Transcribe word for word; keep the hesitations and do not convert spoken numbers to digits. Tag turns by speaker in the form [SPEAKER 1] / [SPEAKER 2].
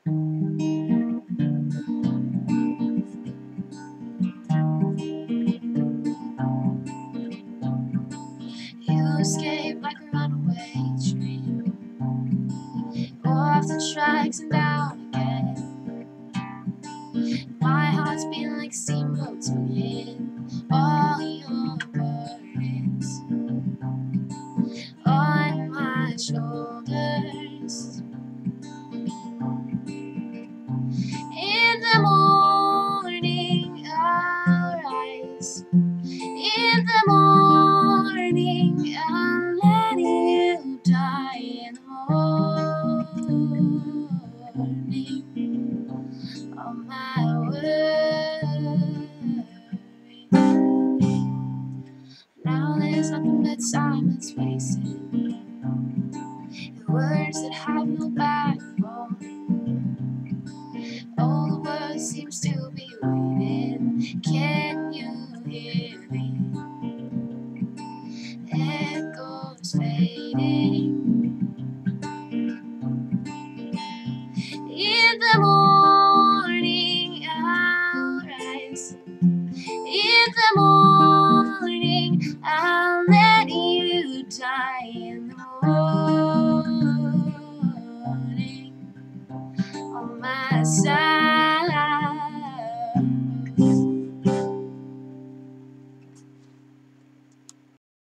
[SPEAKER 1] You escape like a runaway train, off the tracks and down again. My heart's beating like steamboats within all your burdens on my shoulders. In the morning I'll rise. In the morning I'll let you die. In the morning, all my worries. Now there's nothing but silence wasted, the words that have no backbone. All the world seems to be waiting. Can you hear the echoes fading? In the morning I'll rise. In the morning